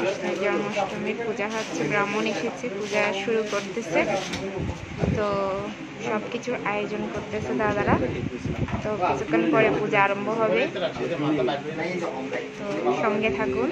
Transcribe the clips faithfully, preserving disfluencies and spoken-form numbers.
জন্মাষ্টমীর পূজা হচ্ছে, ব্রাহ্মণ এসেছে, পূজা শুরু করতেছে। তো সব কিছুর আয়োজন করতেছে দাদারা। তো কিছুক্ষণ পরে পূজা আরম্ভ হবে, তো সঙ্গে থাকুন।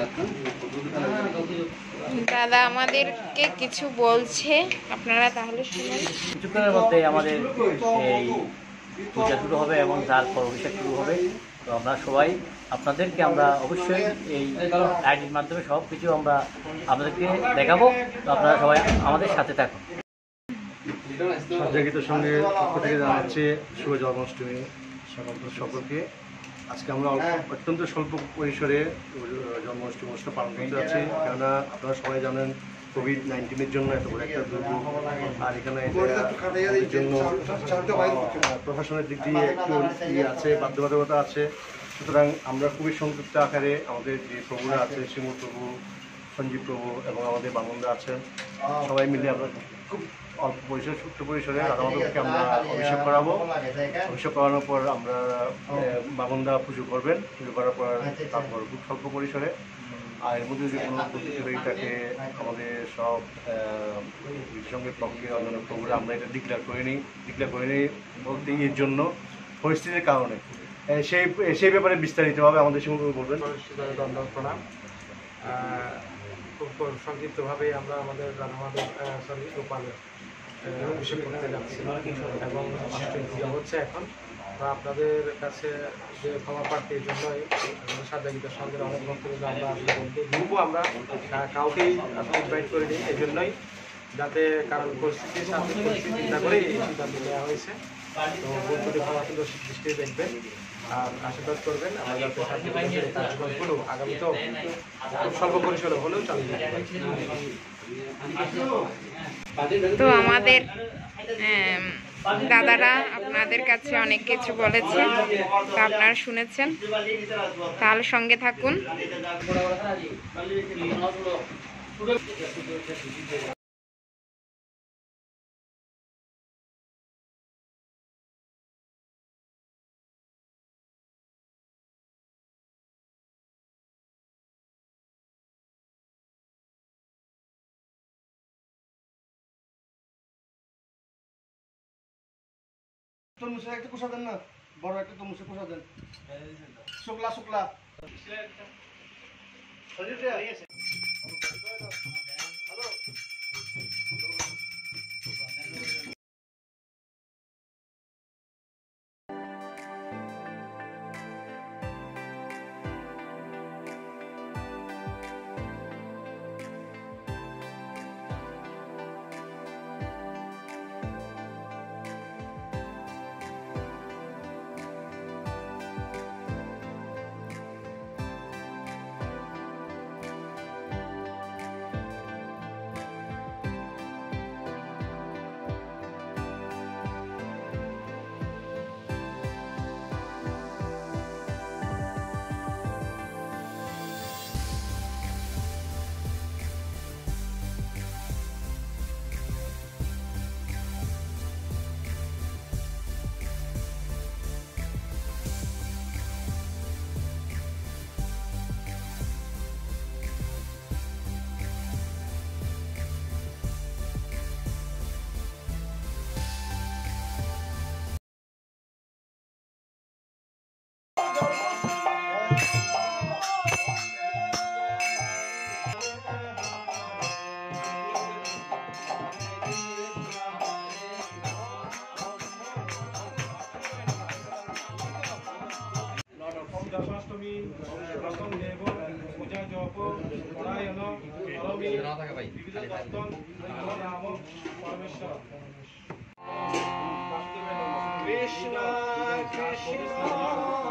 দাদা আমাদেরকে কিছু বলছে, আপনারা তাহলে শুনুন। কিছুক্ষণের মধ্যে আমাদের এই পূজা শুরু হবে এবং তারপর অভিষেক শুরু হবে। তো আমরা সবাই আপনাদেরকে আমরা অবশ্যই এই আইডির মাধ্যমে সব কিছু আমরা আপনাদেরকে দেখাবো। তো আপনারা সবাই আমাদের সাথে থাকুন। সজ্জাগীতের সঙ্গে পক্ষ থেকে জানাচ্ছি শুভ জন্মাষ্টমী সকলকে। আজকে আমরা অত্যন্ত স্বল্প পরিসরে জন্মাষ্টমী অনুষ্ঠান পালন করতে যাচ্ছি, কেননা আপনারা সবাই জানেন কোভিড নাইন্টিনের জন্য এত বড় একটা দুর্যোগ। আর এখানে জন্য প্রশাসনের দিক দিয়ে একটু ইয়ে আছে, বাধ্যবাধকতা আছে। সুতরাং আমরা খুবই সংক্ষিপ্ত আকারে আমাদের যে প্রভুরা আছে, শ্রীমূল প্রভু, সঞ্জীব প্রভু এবং আমাদের বামনরা আছেন, সবাই মিলে আমরা খুব অল্প পরিসরে ছোট্ট পরিসরে রাধামাধবকে আমরা অভিষেক করাবো। অভিষেক করানোর পর আমরা বামনরা পুজো করবেন, পুজো করার পর তারপর খুব স্বল্প পরিসরে। আর এর মধ্যে যদি কোনো প্রতিযোগিতাকে আমাদের সব সঙ্গে পক্ষে অন্যান্য প্রভুরা আমরা এটা ডিক্লেয়ার করে নিই ডিক্লেয়ার করে নিই বলতে এর জন্য পরিস্থিতির কারণে সেই সেই ব্যাপারে বিস্তারিতভাবে আমাদের সঙ্গে বলবেন। দণ্ডক প্রণাম। খুব সংক্ষিপ্তভাবেই আমরা আমাদের রাধামাধব সরি গোপালের অভিষেক করতে যাচ্ছি এবং অষ্টমী পূজা হচ্ছে এখন। তো আপনাদের কাছে যে ক্ষমা প্রার্থীর জন্যই সজ্জাগীতের সঙ্গে অনেক ভক্তবৃন্দ আমরা আসলে বলতে গ্রুপও আমরা কাউকেই আসলে ইনভাইট করে নিই, এই জন্যই যাতে কারণ পরিস্থিতির সাথে পরিস্থিতি চিন্তা করেই এই সিদ্ধান্ত নেওয়া হয়েছে। তো বন্ধুটি ক্ষমা সুন্দর দৃষ্টি দেখবেন আর আশীর্বাদ করবেন, আমরা যাতে সজ্জাগীতের কার্যক্রমগুলো আগামীতেও খুব স্বল্প পরিসরে হলেও চালিয়ে যেতে পারি। তো আমাদের দাদারা আপনাদের কাছে অনেক কিছু বলেছে, তা আপনারা শুনেছেন, তাহলে সঙ্গে থাকুন। তরমুজে একটা কোষা দেন না, বড় একটা তরমুজে কোষা দেন, শুকলা শুকলা। জন্মাষ্টমী প্রথম দেব পূজা জপ পরায়ণ বিবিধ দত্তন নাম পরমেশ্বর কৃষ্ণ কৃষ্ণ